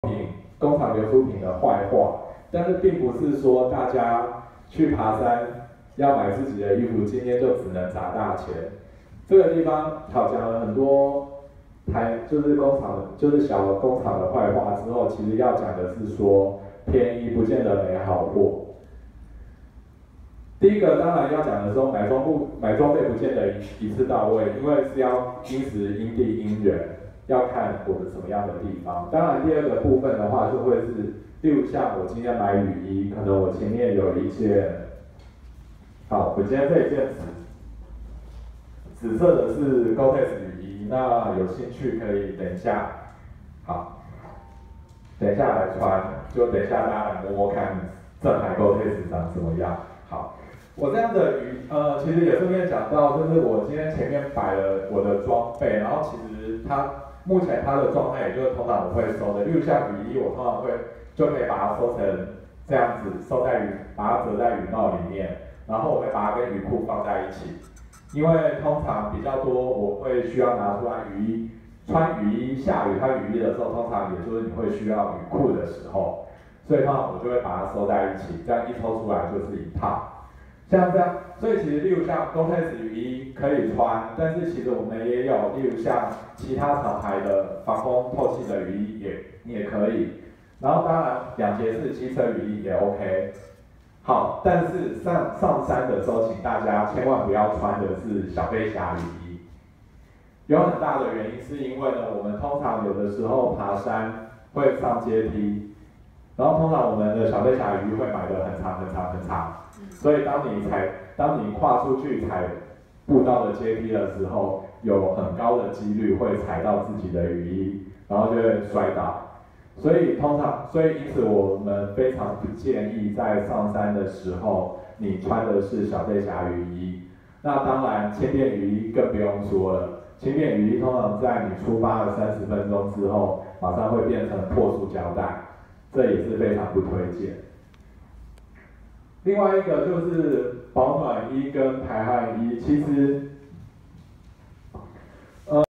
工厂流出品的坏话，但是并不是说大家去爬山要买自己的衣服，今天就只能砸大钱。这个地方好讲了很多就是工厂就是小工厂的坏话之后，其实要讲的是说便宜不见得没好货。第一个当然要讲的时候，买装备不见得一次到位，因为是要因时因地因人，要看我的什么样的地方。当然第二个部分的话，就会是，例如像我今天买雨衣，可能我前面有一件，好，我今天这一件紫色的是 Gore-Tex 雨衣，那有兴趣可以等一下，好，等一下来穿，就等一下大家来摸摸看正牌 Gore-Tex 长什么样。好。我这样的其实也顺便讲到，就是我今天前面摆了我的装备，然后其实目前它的状态，也就是通常我会收的，例如像雨衣，我通常就可以把它收成这样子，把它折在雨帽里面，然后我会把它跟雨裤放在一起，因为通常比较多我会需要拿出来穿雨衣下雨穿雨衣的时候，通常也就是你会需要雨裤的时候，所以通常我就会把它收在一起，这样一抽出来就是一套。像这样，所以其实例如像 Gore-Tex 雨衣可以穿，但是其实我们也有，例如像其他厂牌的防风透气的雨衣你也可以。然后当然2节式机车雨衣也 OK。好，但是上山的时候，请大家千万不要穿的是小飞侠雨衣。有很大的原因是因为呢，我们通常有的时候爬山会上阶梯，然后通常我们的小飞侠雨衣会买得很长很长很长。所以当你跨出去踩步道的阶梯的时候，有很高的几率会踩到自己的雨衣，然后就会摔倒。所以因此我们非常不建议在上山的时候，你穿的是小飞侠雨衣。那当然轻便雨衣更不用说了，轻便雨衣通常在你出发了30分钟之后，马上会变成破塑胶袋，这也是非常不推荐。另外一个就是保暖衣跟排汗衣，其实